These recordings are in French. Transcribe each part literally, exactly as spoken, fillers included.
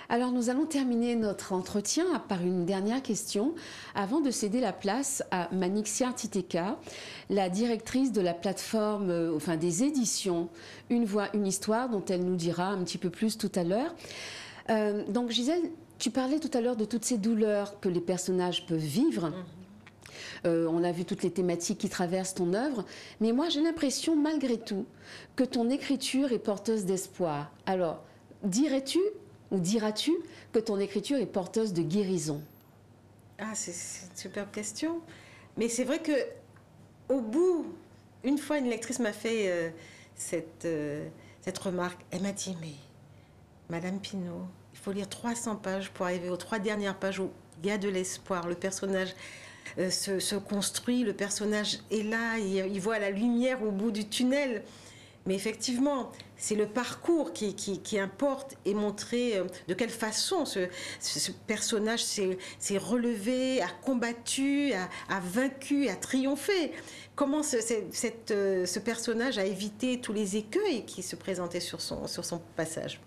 Alors nous allons terminer notre entretien par une dernière question avant de céder la place à Manixia Titeka, la directrice de la plateforme, euh, enfin des éditions Une Voix, Une Histoire, dont elle nous dira un petit peu plus tout à l'heure. Euh, donc Gisèle, tu parlais tout à l'heure de toutes ces douleurs que les personnages peuvent vivre. Mmh. Euh, on a vu toutes les thématiques qui traversent ton œuvre, mais moi j'ai l'impression malgré tout que ton écriture est porteuse d'espoir. Alors, dirais-tu ou diras-tu que ton écriture est porteuse de guérison? Ah, c'est une superbe question. Mais c'est vrai que au bout, une fois une lectrice m'a fait euh, cette, euh, cette remarque. Elle m'a dit, mais Madame Pinault, il faut lire trois cents pages pour arriver aux trois dernières pages où il y a de l'espoir. Le personnage euh, se, se construit, le personnage est là, il, il voit la lumière au bout du tunnel. Mais effectivement, c'est le parcours qui, qui, qui importe et montrer euh, de quelle façon ce, ce, ce personnage s'est relevé, a combattu, a, a vaincu, a triomphé. Comment ce, cette, euh, ce personnage a évité tous les écueils qui se présentaient sur son, sur son passage.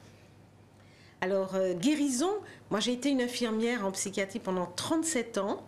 Alors, euh, guérison, moi j'ai été une infirmière en psychiatrie pendant trente-sept ans.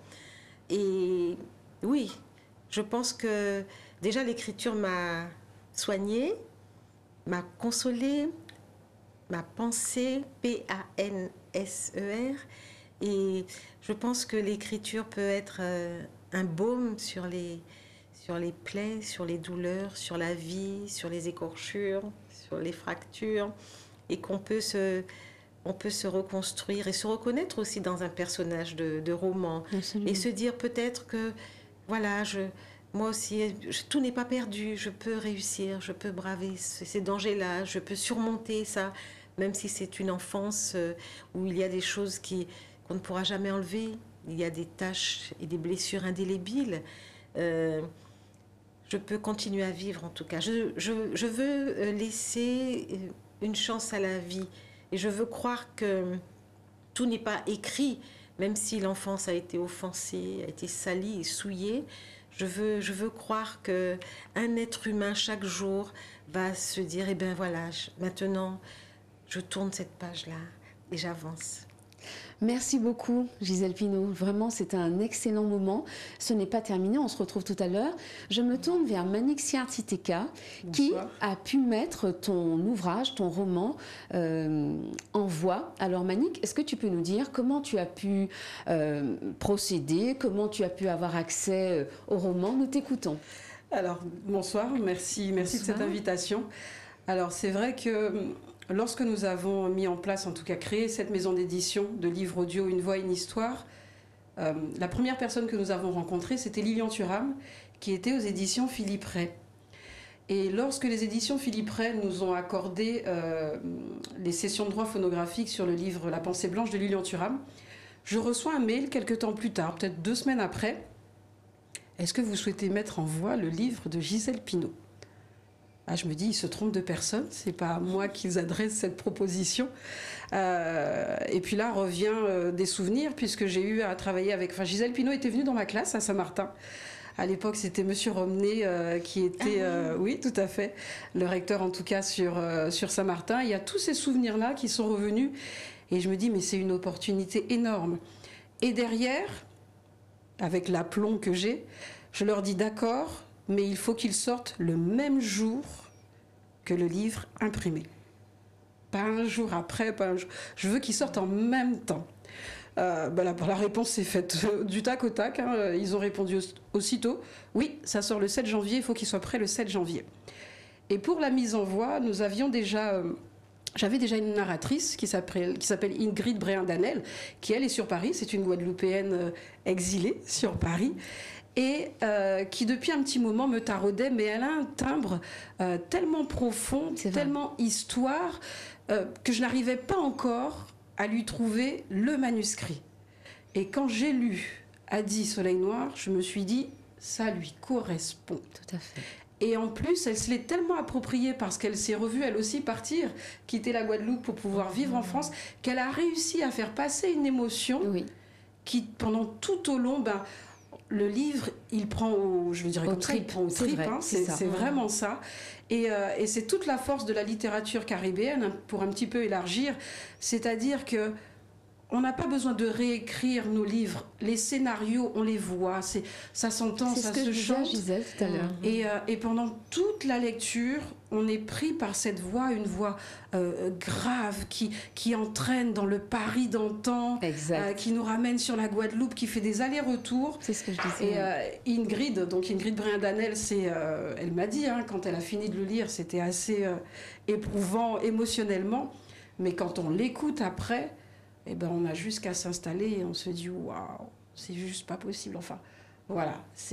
Et oui, je pense que déjà l'écriture m'a soignée, m'a consolée, m'a pensée, P A N S E R. Et je pense que l'écriture peut être euh, un baume sur les, sur les plaies, sur les douleurs, sur la vie, sur les écorchures, sur les fractures. Et qu'on peut se... on peut se reconstruire et se reconnaître aussi dans un personnage de, de roman. Absolument. Et se dire peut-être que, voilà, je, moi aussi, je, tout n'est pas perdu, je peux réussir, je peux braver ces dangers-là, je peux surmonter ça, même si c'est une enfance euh, où il y a des choses qui, qu'on ne pourra jamais enlever, il y a des taches et des blessures indélébiles. Euh, je peux continuer à vivre en tout cas. Je, je, je veux laisser une chance à la vie. Et je veux croire que tout n'est pas écrit, même si l'enfance a été offensée, a été salie et souillée. Je veux, je veux croire qu'un être humain, chaque jour, va se dire, eh bien voilà, je, maintenant, je tourne cette page-là et j'avance. Merci beaucoup Gisèle Pinault, vraiment c'était un excellent moment. Ce n'est pas terminé, on se retrouve tout à l'heure. Je me tourne vers Manixia Titeka qui a pu mettre ton ouvrage, ton roman euh, en voix. Alors Manik, est-ce que tu peux nous dire comment tu as pu euh, procéder, comment tu as pu avoir accès au roman? Nous t'écoutons. Alors bonsoir, merci, merci bonsoir. de cette invitation. Alors c'est vrai que lorsque nous avons mis en place, en tout cas créé cette maison d'édition de livres audio Une Voix, Une Histoire, euh, la première personne que nous avons rencontrée, c'était Lilian Thuram, qui était aux éditions Philippe Ray. Et lorsque les éditions Philippe Ray nous ont accordé euh, les sessions de droit phonographique sur le livre La Pensée Blanche de Lilian Thuram, je reçois un mail quelques temps plus tard, peut-être deux semaines après. Est-ce que vous souhaitez mettre en voix le livre de Gisèle Pinault ? Ah, je me dis, ils se trompent de personne, c'est pas à moi qu'ils adressent cette proposition. Euh, et puis là, revient euh, des souvenirs, puisque j'ai eu à travailler avec... Enfin, Gisèle Pinault était venue dans ma classe à Saint-Martin. À l'époque, c'était Monsieur Romney euh, qui était... Euh, oui, tout à fait. Le recteur, en tout cas, sur, euh, sur Saint-Martin. Il y a tous ces souvenirs-là qui sont revenus. Et je me dis, mais c'est une opportunité énorme. Et derrière, avec l'aplomb que j'ai, je leur dis, d'accord, mais il faut qu'il sorte le même jour que le livre imprimé. Pas un jour après, pas un jour. Je veux qu'il sorte en même temps. Euh, ben la, la réponse s'est faite euh, du tac au tac. Hein. Ils ont répondu aussitôt. Oui, ça sort le sept janvier, il faut qu'il soit prêt le sept janvier. Et pour la mise en voix, nous avions déjà... Euh, J'avais déjà une narratrice qui s'appelle Ingrid Bréhin-Danel, qui elle est sur Paris. C'est une Guadeloupéenne euh, exilée sur Paris. Et euh, qui depuis un petit moment me taraudait, mais elle a un timbre euh, tellement profond, tellement histoire, euh, que je n'arrivais pas encore à lui trouver le manuscrit. Et quand j'ai lu Adi Soleil Noir, je me suis dit, ça lui correspond. Tout à fait. Et en plus, elle se l'est tellement appropriée parce qu'elle s'est revue, elle aussi, partir, quitter la Guadeloupe pour pouvoir vivre en France, qu'elle a réussi à faire passer une émotion oui. qui, pendant tout au long... Ben, le livre, il prend au, je veux dire, comme ça, il prend au tripes, hein, c'est vraiment ça. Et, euh, et c'est toute la force de la littérature caribéenne, pour un petit peu élargir, c'est-à-dire que on n'a pas besoin de réécrire nos livres. Les scénarios, on les voit, ça s'entend, ça se chante. C'est ce que je disais tout à l'heure. Et, euh, et pendant toute la lecture, on est pris par cette voix, une voix euh, grave qui, qui entraîne dans le Paris d'antan, euh, qui nous ramène sur la Guadeloupe, qui fait des allers-retours. C'est ce que je disais. Et euh, Ingrid, donc Ingrid Briand-Danel, euh, elle m'a dit, hein, quand elle a fini de le lire, c'était assez euh, éprouvant émotionnellement. Mais quand on l'écoute après, eh ben, on a juste qu'à s'installer et on se dit waouh, c'est juste pas possible. Enfin, voilà,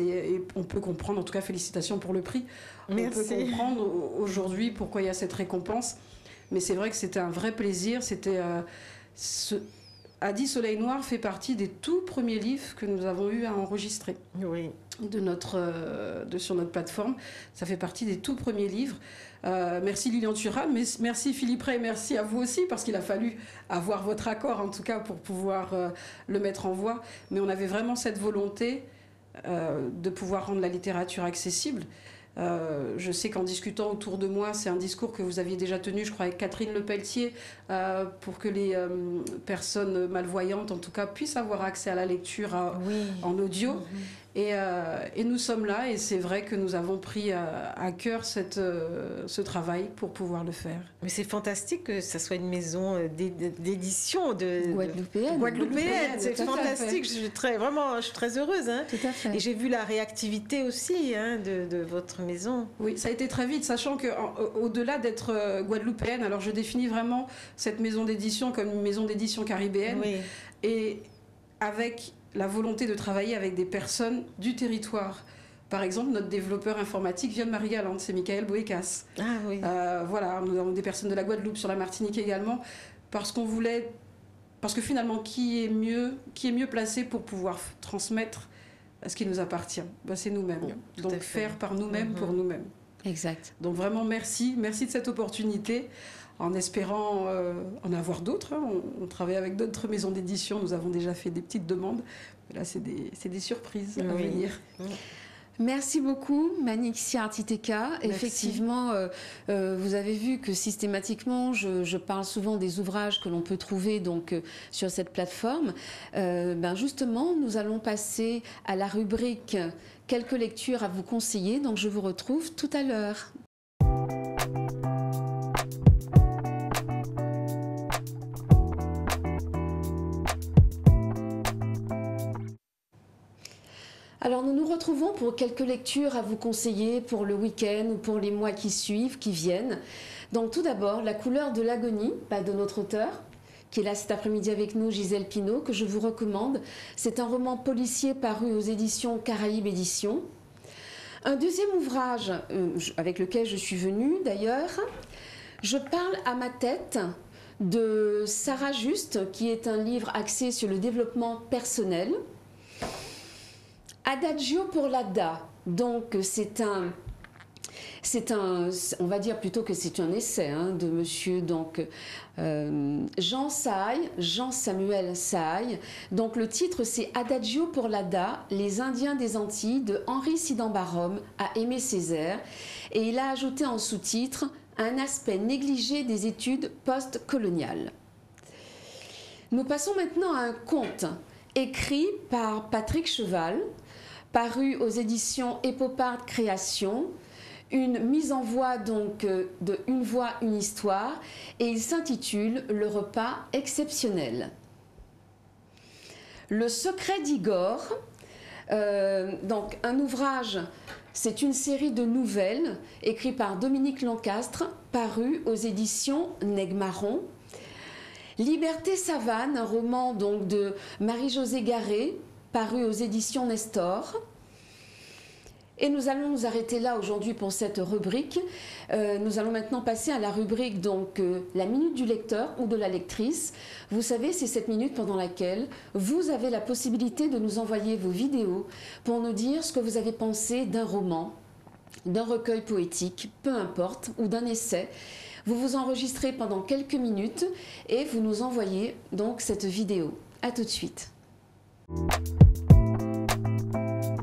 on peut comprendre, en tout cas, félicitations pour le prix. Merci. On peut comprendre aujourd'hui pourquoi il y a cette récompense. Mais c'est vrai que c'était un vrai plaisir. C'était euh, ce... Adi Soleil Noir fait partie des tout premiers livres que nous avons eu à enregistrer. Oui. De notre, euh, de, sur notre plateforme. Ça fait partie des tout premiers livres. Euh, merci Lilian Thuram, mais merci Philippe Ray, merci à vous aussi, parce qu'il a fallu avoir votre accord, en tout cas, pour pouvoir euh, le mettre en voix. Mais on avait vraiment cette volonté euh, de pouvoir rendre la littérature accessible. Euh, je sais qu'en discutant autour de moi, c'est un discours que vous aviez déjà tenu, je crois, avec Catherine Lepelletier, euh, pour que les euh, personnes malvoyantes, en tout cas, puissent avoir accès à la lecture à, oui. en audio. Mm-hmm. Et, euh, et nous sommes là, et c'est vrai que nous avons pris à, à cœur cette, euh, ce travail pour pouvoir le faire. Mais c'est fantastique que ça soit une maison d'édition de guadeloupéenne. Guadeloupéenne, c'est fantastique. Je suis très, vraiment, je suis très heureuse. Hein. Tout à fait. Et j'ai vu la réactivité aussi hein, de, de votre maison. Oui, ça a été très vite, sachant qu'au-delà d'être guadeloupéenne, alors je définis vraiment cette maison d'édition comme une maison d'édition caribéenne. Oui. Et avec la volonté de travailler avec des personnes du territoire. Par exemple, notre développeur informatique vient de Marie-Galante, c'est Michael Boécas. Ah oui. Euh, voilà, nous avons des personnes de la Guadeloupe, sur la Martinique également, parce qu'on voulait... Parce que finalement, qui est mieux, qui est mieux placé pour pouvoir transmettre ce qui nous appartient? Ben, c'est nous-mêmes. Tout Donc faire par nous-mêmes, mm-hmm. pour nous-mêmes. Exact. Donc vraiment, merci. Merci de cette opportunité. En espérant euh, en avoir d'autres. Hein. On, on travaille avec d'autres maisons d'édition. Nous avons déjà fait des petites demandes. Mais là, c'est des, des surprises oui. à venir. Oui. Merci beaucoup, Manixia Artiteka. Merci. Effectivement, euh, euh, vous avez vu que systématiquement, je, je parle souvent des ouvrages que l'on peut trouver donc, euh, sur cette plateforme. Euh, ben justement, nous allons passer à la rubrique « Quelques lectures à vous conseiller ». Donc, je vous retrouve tout à l'heure. Alors nous nous retrouvons pour quelques lectures à vous conseiller pour le week-end ou pour les mois qui suivent, qui viennent. Donc tout d'abord, La couleur de l'agonie, bah, de notre auteur, qui est là cet après-midi avec nous, Gisèle Pinault, que je vous recommande. C'est un roman policier paru aux éditions Caraïbes Éditions. Un deuxième ouvrage euh, avec lequel je suis venue d'ailleurs, Je parle à ma tête de Sarah Juste, qui est un livre axé sur le développement personnel. Adagio pour l'Ada, donc c'est un, c'est un, on va dire plutôt que c'est un essai hein, de monsieur donc, euh, Jean Sahaï, Jean-Samuel Sahaï. Donc le titre c'est Adagio pour l'Ada, les Indiens des Antilles de Henri Sidan-Barôme à Aimé Césaire. Et il a ajouté en sous-titre un aspect négligé des études post-coloniales. Nous passons maintenant à un conte écrit par Patrick Cheval, paru aux éditions Epopard Création, une mise en voix donc de Une voix, une histoire, et il s'intitule Le repas exceptionnel. Le secret d'Igor, euh, donc un ouvrage, c'est une série de nouvelles écrites par Dominique Lancastre, paru aux éditions Negmaron. Liberté Savane, un roman donc de Marie-Josée Garé, paru aux éditions Nestor. Et nous allons nous arrêter là aujourd'hui pour cette rubrique. Euh, nous allons maintenant passer à la rubrique donc euh, la minute du lecteur ou de la lectrice. Vous savez, c'est cette minute pendant laquelle vous avez la possibilité de nous envoyer vos vidéos pour nous dire ce que vous avez pensé d'un roman, d'un recueil poétique, peu importe, ou d'un essai. Vous vous enregistrez pendant quelques minutes et vous nous envoyez donc cette vidéo. À tout de suite.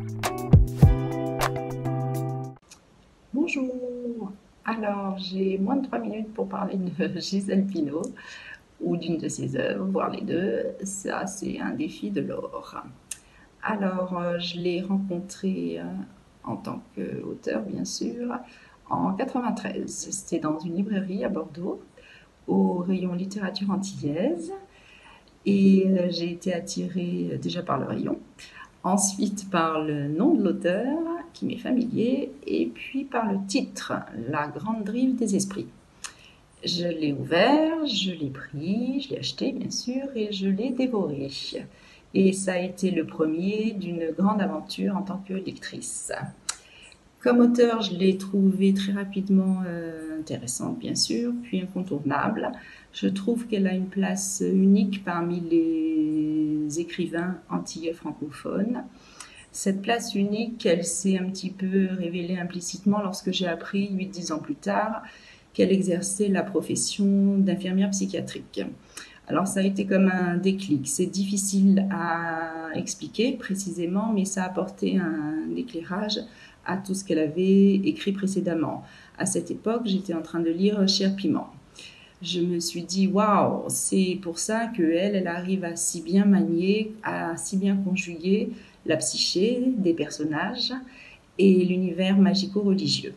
Bonjour. Alors, j'ai moins de trois minutes pour parler de Gisèle Pineau ou d'une de ses œuvres, voire les deux. Ça, c'est un défi de l'or. Alors, euh, je l'ai rencontrée euh, en tant qu'auteur, bien sûr, en quatre-vingt-treize. C'était dans une librairie à Bordeaux, au rayon littérature antillaise. Et euh, j'ai été attirée euh, déjà par le rayon, ensuite par le nom de l'auteur, qui m'est familier, et puis par le titre, La Grande Drive des Esprits. Je l'ai ouvert, je l'ai pris, je l'ai acheté bien sûr, et je l'ai dévoré. Et ça a été le premier d'une grande aventure en tant que lectrice. Comme auteur, je l'ai trouvé très rapidement euh, intéressante, bien sûr, puis incontournable. Je trouve qu'elle a une place unique parmi les écrivains antillais francophones. Cette place unique, elle s'est un petit peu révélée implicitement lorsque j'ai appris, huit dix ans plus tard, qu'elle exerçait la profession d'infirmière psychiatrique. Alors ça a été comme un déclic. C'est difficile à expliquer précisément, mais ça a apporté un éclairage à tout ce qu'elle avait écrit précédemment. À cette époque, j'étais en train de lire Cher Piment. Je me suis dit, waouh, c'est pour ça qu'elle, elle arrive à si bien manier, à si bien conjuguer la psyché des personnages et l'univers magico-religieux.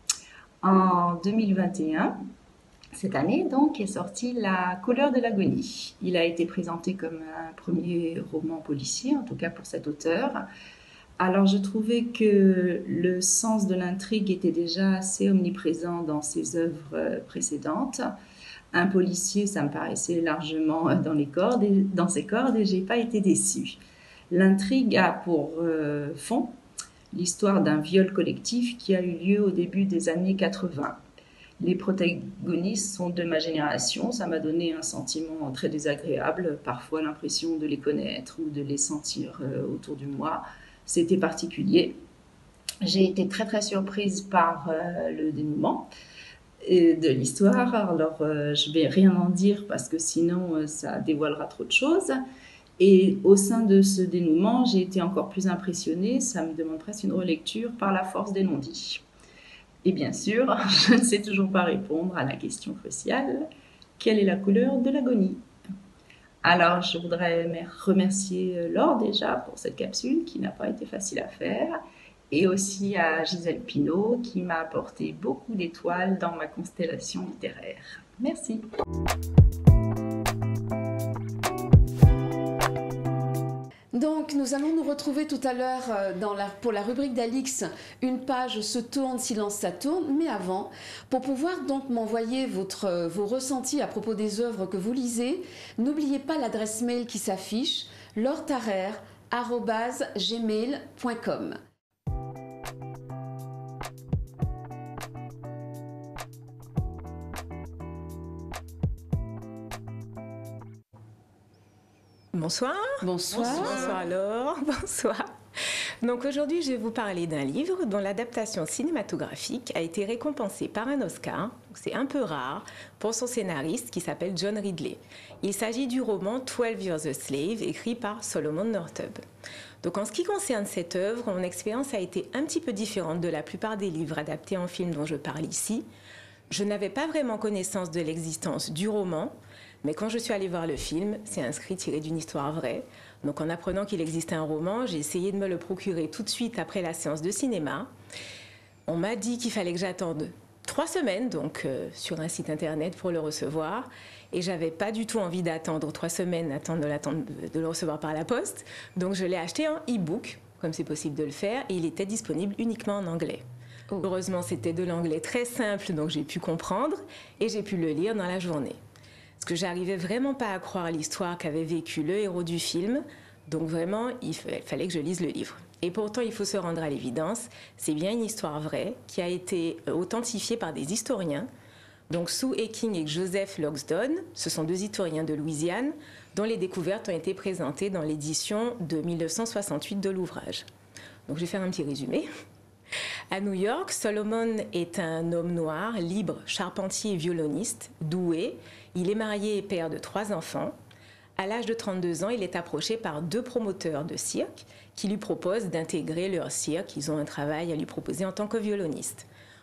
En deux mille vingt et un, cette année, donc, est sorti La Couleur de l'agonie. Il a été présenté comme un premier roman policier, en tout cas pour cet auteur. Alors, je trouvais que le sens de l'intrigue était déjà assez omniprésent dans ses œuvres précédentes. Un policier, ça me paraissait largement dans, les cordes et, dans ses cordes et je n'ai pas été déçue. L'intrigue a pour euh, fond l'histoire d'un viol collectif qui a eu lieu au début des années quatre-vingts. Les protagonistes sont de ma génération, ça m'a donné un sentiment très désagréable, parfois l'impression de les connaître ou de les sentir euh, autour de moi. C'était particulier. J'ai été très très surprise par euh, le dénouement de l'histoire. Alors euh, je ne vais rien en dire parce que sinon euh, ça dévoilera trop de choses. Et au sein de ce dénouement, j'ai été encore plus impressionnée, ça me demande presque une relecture, par la force des non-dits. Et bien sûr, je ne sais toujours pas répondre à la question cruciale, quelle est la couleur de l'agonie ? Alors, je voudrais remercier Laure déjà pour cette capsule qui n'a pas été facile à faire, et aussi à Gisèle Pineau qui m'a apporté beaucoup d'étoiles dans ma constellation littéraire. Merci. Donc, nous allons nous retrouver tout à l'heure dans la, pour la rubrique d'Alix, une page se tourne, silence ça tourne, mais avant, pour pouvoir donc m'envoyer votre, vos ressentis à propos des œuvres que vous lisez, n'oubliez pas l'adresse mail qui s'affiche, lauretarer arobase gmail point com. Bonsoir. Bonsoir. Bonsoir Laure. Bonsoir. Donc aujourd'hui, je vais vous parler d'un livre dont l'adaptation cinématographique a été récompensée par un Oscar, c'est un peu rare, pour son scénariste qui s'appelle John Ridley. Il s'agit du roman twelve Years a Slave, écrit par Solomon Northup. Donc en ce qui concerne cette œuvre, mon expérience a été un petit peu différente de la plupart des livres adaptés en film dont je parle ici. Je n'avais pas vraiment connaissance de l'existence du roman, mais quand je suis allée voir le film, c'est inscrit tiré d'une histoire vraie. Donc en apprenant qu'il existait un roman, j'ai essayé de me le procurer tout de suite après la séance de cinéma. On m'a dit qu'il fallait que j'attende trois semaines, donc euh, sur un site internet pour le recevoir. Et j'avais pas du tout envie d'attendre trois semaines, attendre de, de le recevoir par la poste. Donc je l'ai acheté en e-book, comme c'est possible de le faire, et il était disponible uniquement en anglais. Oh. Heureusement, c'était de l'anglais très simple, donc j'ai pu comprendre et j'ai pu le lire dans la journée. Parce que j'arrivais vraiment pas à croire à l'histoire qu'avait vécue le héros du film, donc vraiment, il fallait que je lise le livre. Et pourtant, il faut se rendre à l'évidence, c'est bien une histoire vraie qui a été authentifiée par des historiens. Donc Sue Hecking et Joseph Loxton, ce sont deux historiens de Louisiane, dont les découvertes ont été présentées dans l'édition de mille neuf cent soixante-huit de l'ouvrage. Donc je vais faire un petit résumé. À New York, Solomon est un homme noir, libre, charpentier et violoniste, doué. Il est marié et père de trois enfants. À l'âge de trente-deux ans, il est approché par deux promoteurs de cirque qui lui proposent d'intégrer leur cirque. Ils ont un travail à lui proposer en tant que violoniste.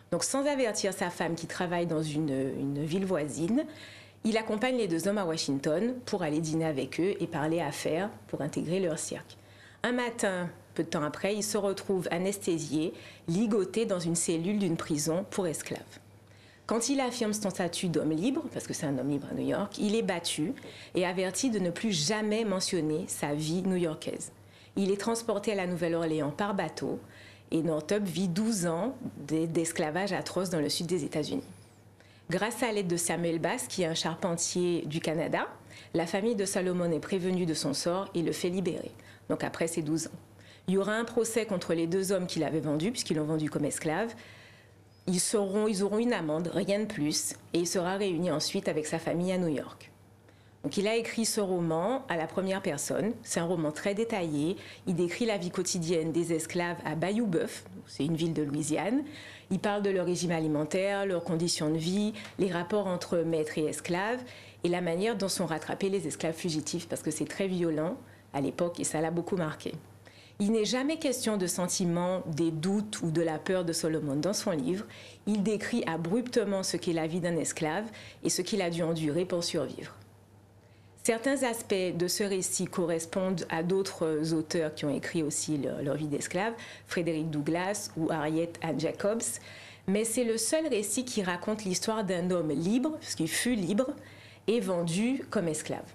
Donc sans avertir sa femme qui travaille dans une, une ville voisine, il accompagne les deux hommes à Washington pour aller dîner avec eux et parler affaires pour intégrer leur cirque. Un matin, peu de temps après, il se retrouve anesthésié, ligoté dans une cellule d'une prison pour esclaves. Quand il affirme son statut d'homme libre, parce que c'est un homme libre à New York, il est battu et averti de ne plus jamais mentionner sa vie new-yorkaise. Il est transporté à la Nouvelle-Orléans par bateau et Northup vit douze ans d'esclavage atroce dans le sud des États-Unis. Grâce à l'aide de Samuel Bass, qui est un charpentier du Canada, la famille de Solomon est prévenue de son sort et le fait libérer, donc après ses douze ans. Il y aura un procès contre les deux hommes qu'il avait vendus, puisqu'ils l'ont vendu comme esclave. Ils, seront, ils auront une amende, rien de plus, et il sera réuni ensuite avec sa famille à New York. Donc il a écrit ce roman à la première personne. C'est un roman très détaillé. Il décrit la vie quotidienne des esclaves à Bayou-Boeuf, c'est une ville de Louisiane. Il parle de leur régime alimentaire, leurs conditions de vie, les rapports entre maîtres et esclaves, et la manière dont sont rattrapés les esclaves fugitifs, parce que c'est très violent à l'époque et ça l'a beaucoup marqué. Il n'est jamais question de sentiments, des doutes ou de la peur de Solomon dans son livre. Il décrit abruptement ce qu'est la vie d'un esclave et ce qu'il a dû endurer pour survivre. Certains aspects de ce récit correspondent à d'autres auteurs qui ont écrit aussi leur, leur vie d'esclave, Frederick Douglass ou Harriet Ann Jacobs, mais c'est le seul récit qui raconte l'histoire d'un homme libre, puisqu'il fut libre, et vendu comme esclave.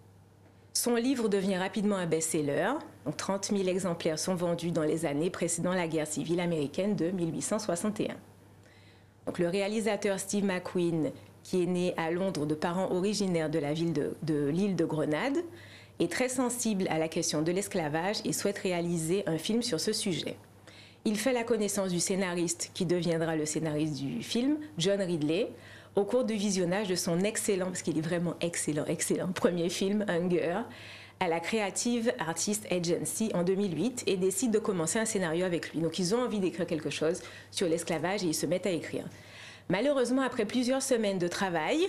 Son livre devient rapidement un best-seller. Donc trente mille exemplaires sont vendus dans les années précédant la guerre civile américaine de mille huit cent soixante et un. Donc le réalisateur Steve McQueen, qui est né à Londres de parents originaires de la ville de, de l'île de Grenade, est très sensible à la question de l'esclavage et souhaite réaliser un film sur ce sujet. Il fait la connaissance du scénariste qui deviendra le scénariste du film, John Ridley, au cours du visionnage de son excellent, parce qu'il est vraiment excellent, excellent, premier film, Hunger, à la Creative Artists Agency en deux mille huit et décide de commencer un scénario avec lui. Donc ils ont envie d'écrire quelque chose sur l'esclavage et ils se mettent à écrire. Malheureusement, après plusieurs semaines de travail,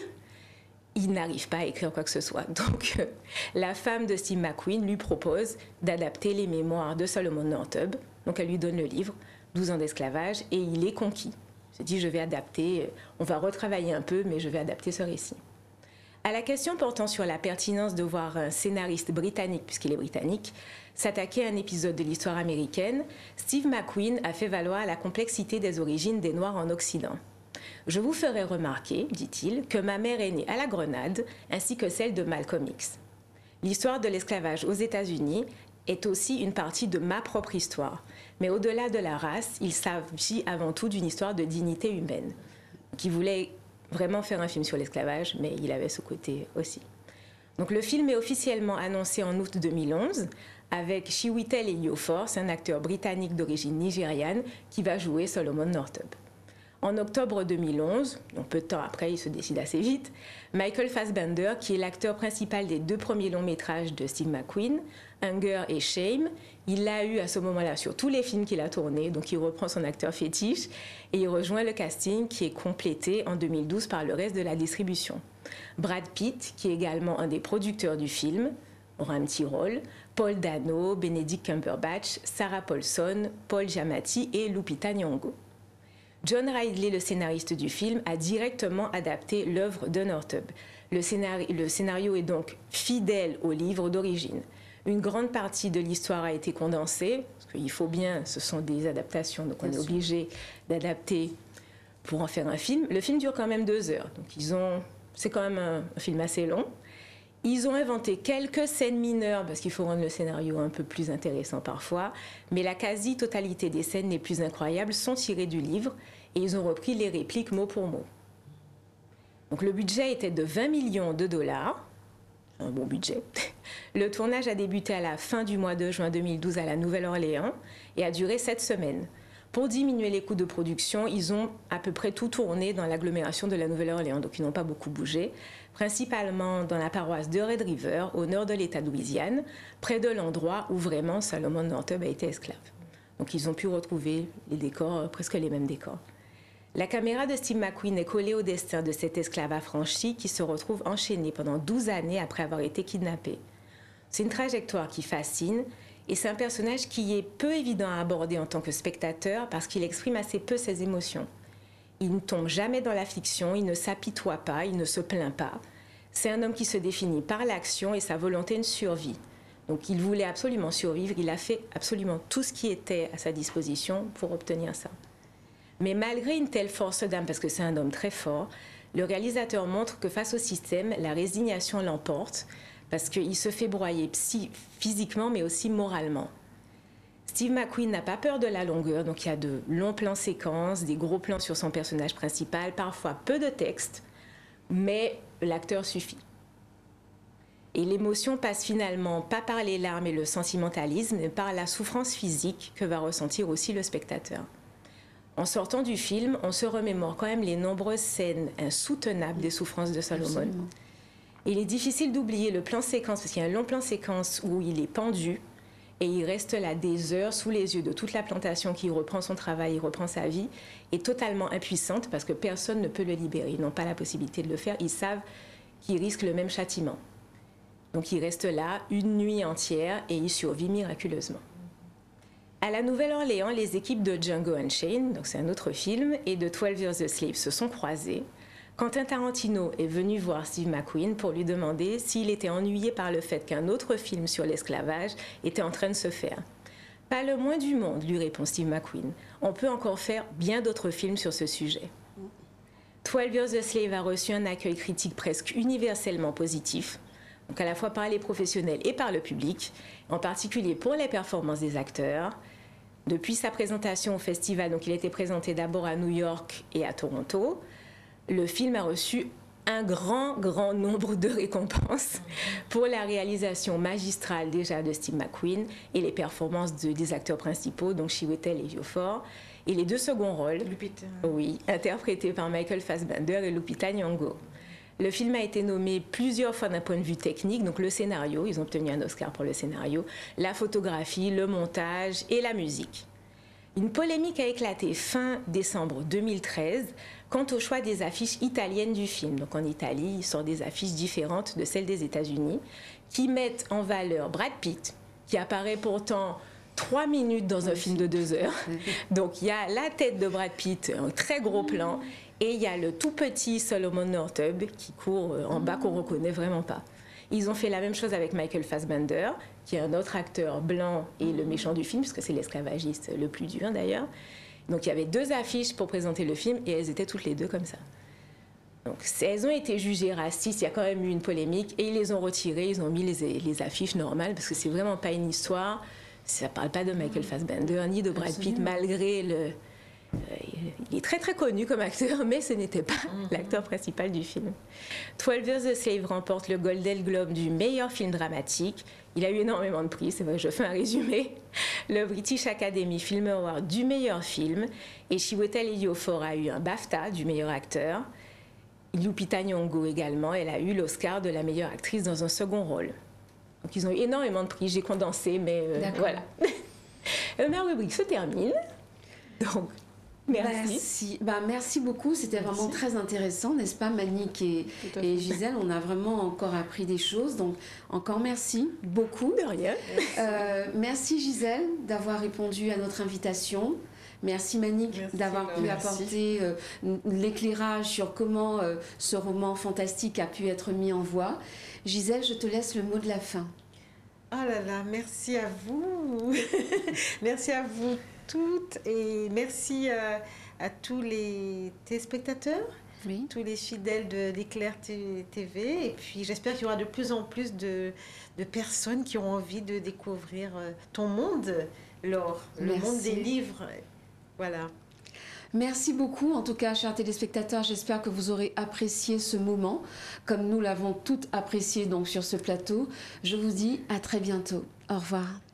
ils n'arrivent pas à écrire quoi que ce soit. Donc la femme de Steve McQueen lui propose d'adapter les mémoires de Solomon Northup. Donc elle lui donne le livre, douze ans d'esclavage, et il est conquis. Il se dit, je vais adapter, on va retravailler un peu, mais je vais adapter ce récit. À la question portant sur la pertinence de voir un scénariste britannique, puisqu'il est britannique, s'attaquer à un épisode de l'histoire américaine, Steve McQueen a fait valoir la complexité des origines des Noirs en Occident. Je vous ferai remarquer, dit-il, que ma mère est née à la Grenade, ainsi que celle de Malcolm X. L'histoire de l'esclavage aux États-Unis est aussi une partie de ma propre histoire. Mais au-delà de la race, il s'agit avant tout d'une histoire de dignité humaine. Qui voulait vraiment faire un film sur l'esclavage, mais il avait ce côté aussi. Donc le film est officiellement annoncé en août deux mille onze avec Chiwetel Ejiofor, un acteur britannique d'origine nigériane qui va jouer Solomon Northup. En octobre deux mille onze, donc peu de temps après, il se décide assez vite, Michael Fassbender, qui est l'acteur principal des deux premiers longs métrages de Steve McQueen, Hunger et Shame, il l'a eu à ce moment-là sur tous les films qu'il a tournés, donc il reprend son acteur fétiche et il rejoint le casting qui est complété en deux mille douze par le reste de la distribution. Brad Pitt, qui est également un des producteurs du film, aura un petit rôle, Paul Dano, Benedict Cumberbatch, Sarah Paulson, Paul Giamatti et Lupita Nyong'o. John Ridley, le scénariste du film, a directement adapté l'œuvre de Northup. Le scénario, le scénario est donc fidèle au livre d'origine. Une grande partie de l'histoire a été condensée, parce qu'il faut bien, ce sont des adaptations, donc on est obligé d'adapter pour en faire un film. Le film dure quand même deux heures, donc ils ont, c'est quand même un, un film assez long. Ils ont inventé quelques scènes mineures, parce qu'il faut rendre le scénario un peu plus intéressant parfois, mais la quasi-totalité des scènes les plus incroyables sont tirées du livre, et ils ont repris les répliques mot pour mot. Donc le budget était de vingt millions de dollars, un bon budget. Le tournage a débuté à la fin du mois de juin deux mille douze à la Nouvelle-Orléans et a duré sept semaines. Pour diminuer les coûts de production, ils ont à peu près tout tourné dans l'agglomération de la Nouvelle-Orléans, donc ils n'ont pas beaucoup bougé, principalement dans la paroisse de Red River, au nord de l'État de Louisiane, près de l'endroit où vraiment Solomon Northup a été esclave. Donc ils ont pu retrouver les décors, presque les mêmes décors. La caméra de Steve McQueen est collée au destin de cet esclave affranchi qui se retrouve enchaîné pendant douze années après avoir été kidnappé. C'est une trajectoire qui fascine et c'est un personnage qui est peu évident à aborder en tant que spectateur parce qu'il exprime assez peu ses émotions. Il ne tombe jamais dans la fiction, il ne s'apitoie pas, il ne se plaint pas. C'est un homme qui se définit par l'action et sa volonté de survie. Donc il voulait absolument survivre, il a fait absolument tout ce qui était à sa disposition pour obtenir ça. Mais malgré une telle force d'âme, parce que c'est un homme très fort, le réalisateur montre que face au système, la résignation l'emporte, parce qu'il se fait broyer psy- physiquement, mais aussi moralement. Steve McQueen n'a pas peur de la longueur, donc il y a de longs plans séquences, des gros plans sur son personnage principal, parfois peu de texte, mais l'acteur suffit. Et l'émotion passe finalement pas par les larmes et le sentimentalisme, mais par la souffrance physique que va ressentir aussi le spectateur. En sortant du film, on se remémore quand même les nombreuses scènes insoutenables des souffrances de Solomon. Absolument. Et il est difficile d'oublier le plan séquence, parce qu'il y a un long plan séquence où il est pendu et il reste là des heures sous les yeux de toute la plantation qui reprend son travail, il reprend sa vie, et totalement impuissante parce que personne ne peut le libérer. Ils n'ont pas la possibilité de le faire, ils savent qu'ils risquent le même châtiment. Donc il reste là une nuit entière et il survit miraculeusement. À la Nouvelle-Orléans, les équipes de Django Unchained, donc c'est un autre film, et de twelve Years a Slave se sont croisées. Quentin Tarantino est venu voir Steve McQueen pour lui demander s'il était ennuyé par le fait qu'un autre film sur l'esclavage était en train de se faire. Pas le moins du monde, lui répond Steve McQueen. On peut encore faire bien d'autres films sur ce sujet. twelve Years a Slave a reçu un accueil critique presque universellement positif, donc à la fois par les professionnels et par le public, en particulier pour les performances des acteurs. Depuis sa présentation au festival, donc il a été présenté d'abord à New York et à Toronto, le film a reçu un grand, grand nombre de récompenses pour la réalisation magistrale déjà de Steve McQueen et les performances de, des acteurs principaux, donc Chiwetel Ejiofor, et les deux seconds rôles, Lupita. oui, interprétés par Michael Fassbender et Lupita Nyong'o. Le film a été nommé plusieurs fois d'un point de vue technique, donc le scénario, ils ont obtenu un Oscar pour le scénario, la photographie, le montage et la musique. Une polémique a éclaté fin décembre deux mille treize quant au choix des affiches italiennes du film. Donc en Italie, il sort des affiches différentes de celles des États-Unis qui mettent en valeur Brad Pitt, qui apparaît pourtant trois minutes dans un film de deux heures. Donc il y a la tête de Brad Pitt, un très gros plan, et il y a le tout petit Solomon Northup qui court en bas qu'on ne reconnaît vraiment pas. Ils ont fait la même chose avec Michael Fassbender, qui est un autre acteur blanc et le méchant du film, puisque c'est l'esclavagiste le plus dur d'ailleurs. Donc il y avait deux affiches pour présenter le film et elles étaient toutes les deux comme ça. Donc elles ont été jugées racistes, il y a quand même eu une polémique et ils les ont retirées, ils ont mis les, les affiches normales parce que c'est vraiment pas une histoire, ça parle pas de Michael Fassbender ni de Brad Pitt malgré le... Il est très très connu comme acteur, mais ce n'était pas l'acteur principal du film. twelve Years a Slave remporte le Golden Globe du meilleur film dramatique. Il a eu énormément de prix, c'est vrai, je fais un résumé. Le British Academy Film Award du meilleur film. Et Chiwetel Ejiofor a eu un BAFTA du meilleur acteur. Lupita Nyong'o également, elle a eu l'Oscar de la meilleure actrice dans un second rôle. Donc ils ont eu énormément de prix, j'ai condensé, mais euh, voilà. Ma rubrique se termine. Donc... Merci. Merci. Bah, merci beaucoup, c'était merci. Vraiment très intéressant, n'est-ce pas Manick et, et Gisèle, on a vraiment encore appris des choses, donc encore merci beaucoup. De rien. Euh, merci Gisèle d'avoir répondu à notre invitation. Merci Manick d'avoir pu merci. apporter euh, l'éclairage sur comment euh, ce roman fantastique a pu être mis en voie. Gisèle, je te laisse le mot de la fin. Oh là là, merci à vous. Merci à vous toutes et merci à, à tous les téléspectateurs, oui. tous les fidèles de l'Éclair T V. Et puis j'espère qu'il y aura de plus en plus de, de personnes qui ont envie de découvrir ton monde, Laure, le monde des livres. Voilà. Merci beaucoup, en tout cas, chers téléspectateurs, j'espère que vous aurez apprécié ce moment, comme nous l'avons toutes apprécié donc sur ce plateau. Je vous dis à très bientôt. Au revoir.